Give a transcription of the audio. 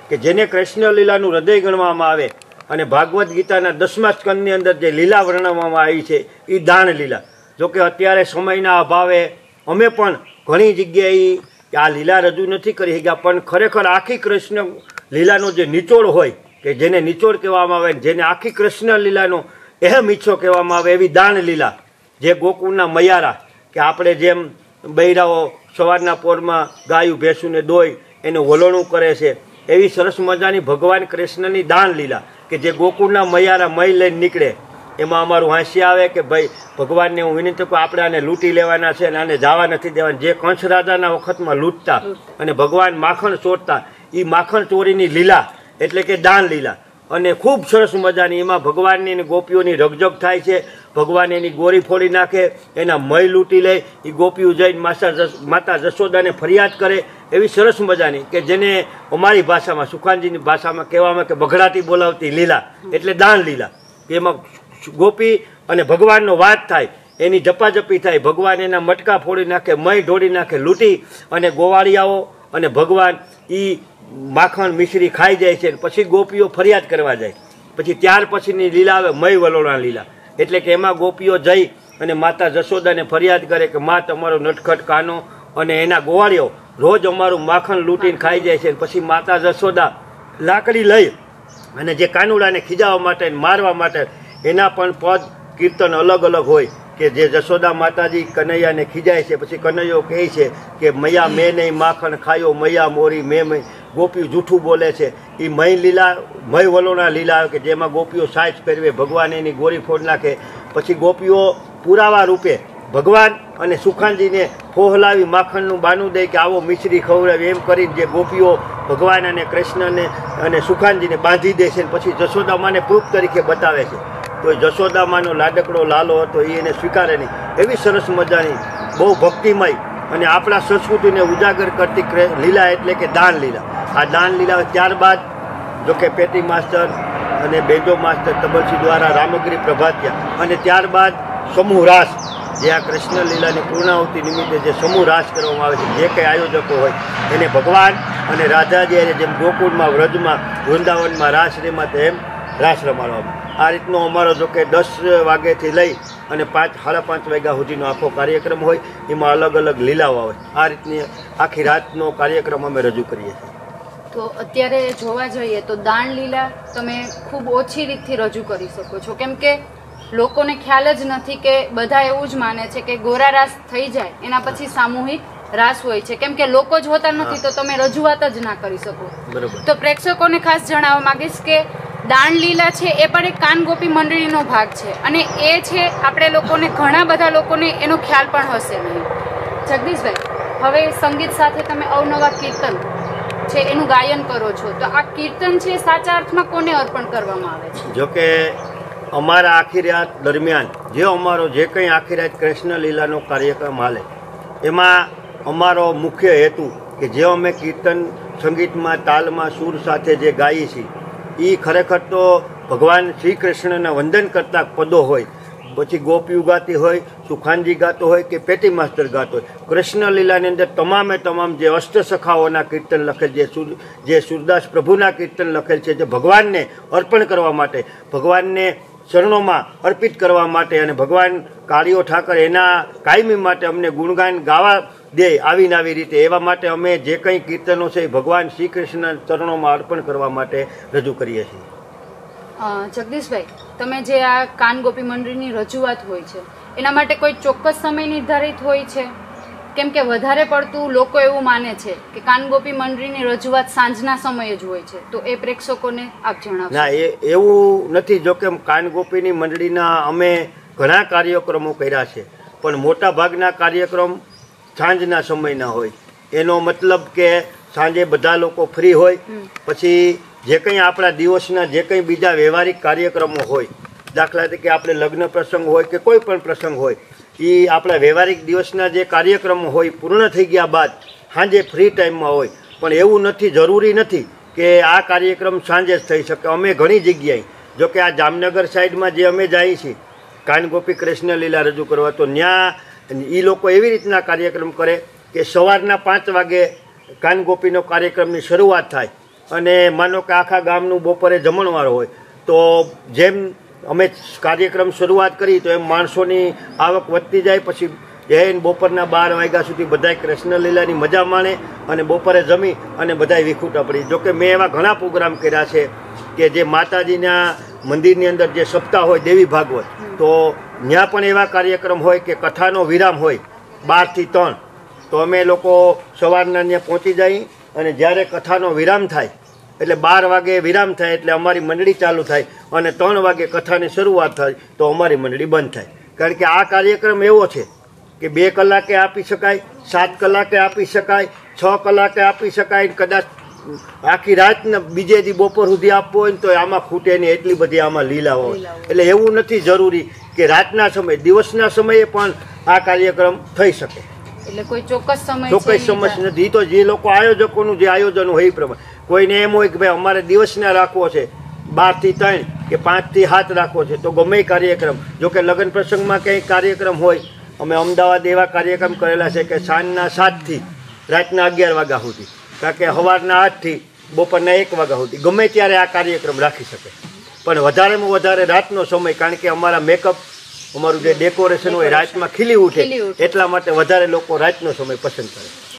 કે જેને કૃષ્ણ લીલાનું હૃદય ગણવામાં આવે અને ભાગવદ્ ગીતાના 10મા સ્કંદની અંદર જે લીલા વર્ણવવામાં આવી છે એ દાન લીલા. જોકે અત્યારે સમયના અભાવે અમે પણ ઘણી જગ્યાએ આ લીલા રજૂ નથી કરી શક્યા, પણ ખરેખર આખી કૃષ્ણ લીલાનો જે નિચોડ હોય કે જેને નિચોડ કહેવામાં આવે, જેને આખી કૃષ્ણ લીલાનો અહેમ ઈચ્છો કહેવામાં આવે એવી દાન લીલા, જે ગોકુળના મયારા કે આપણે જેમ બૈરાઓ સવારના પોરમાં ગાયું ભેંસુને દોઈ એનું વલોણું કરે છે, એવી સરસ મજાની ભગવાન કૃષ્ણની દાન લીલા કે જે ગોકુળના મયારા મય લઈને નીકળે. એમાં અમારું હાસ્ય આવે કે ભાઈ ભગવાનને હું વિનંતી કરું, આપણે આને લૂંટી લેવાના છે અને આને જવા નથી દેવાના. જે કંસ રાજાના વખતમાં લૂંટતા અને ભગવાન માખણ ચોરતા, એ માખણ ચોરીની લીલા એટલે કે દાન લીલા. અને ખૂબ સરસ મજાની એમાં ભગવાનની અને ગોપીઓની રગજગ થાય છે. ભગવાન એની ગોરી ફોડી નાખે, એના મય લૂંટી લે, એ ગોપીઓ જઈને માતા જશોદાને ફરિયાદ કરે, એવી સરસ મજાની કે જેને અમારી ભાષામાં સુખાનજીની ભાષામાં કહેવામાં કે બઘડાટી બોલાવતી લીલા એટલે દાન લીલા. એમાં ગોપી અને ભગવાનનો વાત થાય, એની ઝપાઝપી થાય, ભગવાન એના મટકા ફોડી નાખે, મય ઢોળી નાખે, લૂંટી અને ગોવાળિયાઓ અને ભગવાન એ માખણ મિશ્રી ખાઈ જાય છે. પછી ગોપીઓ ફરિયાદ કરવા જાય. પછી ત્યાર પછીની લીલા આવે મય વલોણા લીલા, એટલે કે એમાં ગોપીઓ જઈ અને માતા જશોદાને ફરિયાદ કરે કે મા તમારો નટખટ કાનો અને એના ગોવાળીઓ રોજ અમારું માખણ લૂંટીને ખાઈ જાય છે. પછી માતા જશોદા લાકડી લઈ અને જે કાનુડાને ખીજાવવા માટે મારવા માટે એના પણ પદ કીર્તન અલગ અલગ હોય કે જે જશોદા માતાજી કનૈયાને ખીજાય છે. પછી કનૈયો કહે છે કે મૈયા મેં નહીં માખણ ખાયો, મૈયા મોરી મેં. ગોપીઓ જૂઠું બોલે છે. એ મય લીલા, મય વલોણા લીલા આવે કે જેમાં ગોપીઓ સાજ પહેરવે, ભગવાન એની ગોરી ફોડ નાખે. પછી ગોપીઓ પુરાવા રૂપે ભગવાન અને સુખાનજીને ફોહલાવી માખણનું બાનું દે કે આવો મિશ્રી ખવડાવી, એમ કરીને જે ગોપીઓ ભગવાન અને કૃષ્ણને અને સુખાનજીને બાંધી દે છે. પછી જશોદામાને પ્રૂફ તરીકે બતાવે છે. તો જશોદામાનો લાડકડો લાલો હતો એ એને સ્વીકારે નહીં. એવી સરસ મજાની બહુ ભક્તિમય અને આપણા સંસ્કૃતિને ઉજાગર કરતી લીલા એટલે કે દાન લીલા. આ દાન લીલા ત્યારબાદ જોકે પેટી માસ્ટર અને બેજો માસ્ટર તબલસી દ્વારા રામગીરી પ્રભાત્યા અને ત્યારબાદ સમૂહ રાસ, જે આ કૃષ્ણ લીલાની પૂર્ણાહુતિ નિમિત્તે જે સમૂહ રાસ કરવામાં આવે છે, જે કંઈ આયોજકો હોય એને ભગવાન અને રાધાજી જેમ ગોકુળમાં, વ્રજમાં, વૃંદાવનમાં રાસ રમાતે એમ રાસ રમાડવામાં. આ રીતનો અમારો જોકે 10 વાગ્યાથી લઈ અને 5-5:30 વાગ્યા સુધીનો આખો કાર્યક્રમ હોય. એમાં અલગ અલગ લીલાઓ હોય. આ રીતની આખી રાતનો કાર્યક્રમ અમે રજૂ કરીએ છીએ. તો અત્યારે જોવા જઈએ તો દાન લીલા તમે ખૂબ ઓછી રીતથી રજૂ કરી શકો છો, કેમ કે લોકોને ખ્યાલ જ નથી કે બધા એવું જ માને છે કે ગોરા રાસ થઈ જાય એના પછી સામૂહિક રાસ હોય છે, કેમ કે લોકો જ હોતા નથી તો તમે રજૂઆત જ ના કરી શકો. તો પ્રેક્ષકોને ખાસ જણાવવા માંગીશ કે દાન લીલા છે એ પણ એક કાન ગોપી મંડળીનો ભાગ છે અને એ છે આપણે લોકોને, ઘણા બધા લોકોને એનો ખ્યાલ પણ હશે નહીં. જગદીશભાઈ, હવે સંગીત સાથે તમે અવનવા કીર્તન છે એનું ગાયન કરો છો, તો આ કીર્તન છે સાચા અર્થમાં કોને અર્પણ કરવામાં આવે છે? જોકે અમારા આખી રાત દરમિયાન જે અમારો જે કંઈ આખી રાત કૃષ્ણ લીલાનો કાર્યક્રમ હાલે એમાં અમારો મુખ્ય હેતુ કે જે અમે કીર્તન સંગીતમાં, તાલમાં, સૂર સાથે જે ગાઈએ છીએ એ ખરેખર તો ભગવાન શ્રી કૃષ્ણના વંદન કરતા પદો હોય. પછી ગોપીઓ ગાતી હોય, સુખાનજી ગાતો હોય કે પેટી માસ્ટર ગાતો હોય. કૃષ્ણ લીલાની અંદર તમામે તમામ જે અષ્ટસખાઓના કીર્તન લખેલ, જે સુરદાસ પ્રભુના કીર્તન લખેલ છે, જે ભગવાનને અર્પણ કરવા માટે, ભગવાનને ચરણોમાં અર્પિત કરવા માટે અને ભગવાન કાળીઓ ઠાકર એના કાયમી માટે અમને ગુણગાન ગાવા દે આવીને આવી રીતે, એવા માટે અમે જે કંઈ કીર્તનો છે એ ભગવાન શ્રી કૃષ્ણના ચરણોમાં અર્પણ કરવા માટે રજૂ કરીએ છીએ. જગદીશભાઈ, તમે જે આ કાન ગોપી મંડળીની રજૂઆત હોય છે એના માટે કોઈ ચોક્કસ સમય નિર્ધારિત હોય છે? કેમ કે વધારે પડતું લોકો એવું માને છે કે કાન ગોપી મંડળીની રજૂઆત સાંજના સમયે જ હોય છે, તો એ પ્રેક્ષકોને આપ જણાવશો. ના, એવું નથી. જોકે કાન ગોપીની મંડળીના અમે ઘણા કાર્યક્રમો કર્યા છે, પણ મોટા ભાગના કાર્યક્રમ સાંજના સમયના હોય. એનો મતલબ કે સાંજે બધા લોકો ફ્રી હોય. પછી જે કંઈ આપણા દિવસના જે કંઈ બીજા વ્યવહારિક કાર્યક્રમો હોય, દાખલા તરીકે આપણે લગ્ન પ્રસંગ હોય કે કોઈ પણ પ્રસંગ હોય, એ આપણા વ્યવહારિક દિવસના જે કાર્યક્રમો હોય પૂર્ણ થઈ ગયા બાદ સાંજે ફ્રી ટાઈમમાં હોય. પણ એવું નથી, જરૂરી નથી કે આ કાર્યક્રમ સાંજે જ થઈ શકે. અમે ઘણી જગ્યાએ, જોકે આ જામનગર સાઈડમાં જે અમે જઈએ છીએ કાન ગોપી કૃષ્ણ લીલા રજૂ કરવા, તો ત્યાં એ લોકો એવી રીતના કાર્યક્રમ કરે કે સવારના 5 વાગે કાન ગોપીનો કાર્યક્રમની શરૂઆત થાય અને માનો કે આખા ગામનું બપોરે જમણવાર હોય તો જેમ અમે કાર્યક્રમ શરૂઆત કરી તો એમ માણસોની આવક વધતી જાય. પછી જૈન બપોરના 12 વાગ્યા સુધી બધાય કૃષ્ણલીલાની મજા માણે અને બપોરે જમી અને બધાય વિખૂટા પડી. જોકે મેં એવા ઘણા પ્રોગ્રામ કર્યા છે કે જે માતાજીના મંદિરની અંદર જે સપ્તાહ હોય દેવી ભાગવત, તો ત્યાં પણ એવા કાર્યક્રમ હોય કે કથાનો વિરામ હોય 12 થી 3, તો અમે લોકો સવારના ત્યાં પહોંચી જઈએ અને જ્યારે કથાનો વિરામ થાય એટલે 12 વાગે વિરામ થાય એટલે અમારી મંડળી ચાલુ થાય અને 3 વાગે કથાની શરૂઆત થાય તો અમારી મંડળી બંધ થાય. કારણ કે આ કાર્યક્રમ એવો છે કે 2 કલાકે આપી શકાય, 7 કલાકે આપી શકાય, 6 કલાકે આપી શકાય, કદાચ આખી રાતને બીજે દી બપોર સુધી આપવો હોય ને તો આમાં ખૂટે નહીં, એટલી બધી આમાં લીલા હોય. એટલે એવું નથી જરૂરી કે રાતના સમયે, દિવસના સમયે પણ આ કાર્યક્રમ થઈ શકે. એટલે કોઈ ચોક્કસ સમય નથી. તો જે લોકો આયોજકોનું જે આયોજન હોય એ પ્રમાણે કોઈને એમ હોય કે ભાઈ અમારે દિવસના રાખવો છે, 12 થી 3 કે 5 થી 7 રાખવો છે, તો ગમે કાર્યક્રમ. જોકે લગ્ન પ્રસંગમાં કંઈ કાર્યક્રમ હોય, અમે અમદાવાદ એવા કાર્યક્રમ કરેલા છે કે સાંજના 7 થી રાતના 11 વાગ્યા સુધી, કારણ કે સવારના 8 થી બપોરના 1 વાગ્યા સુધી ગમે ત્યારે આ કાર્યક્રમ રાખી શકે. પણ વધારેમાં વધારે રાતનો સમય, કારણ કે અમારા મેકઅપ, અમારું જે ડેકોરેશન હોય રાતમાં ખીલી ઉઠે, એટલા માટે વધારે લોકો રાતનો સમય પસંદ કરે.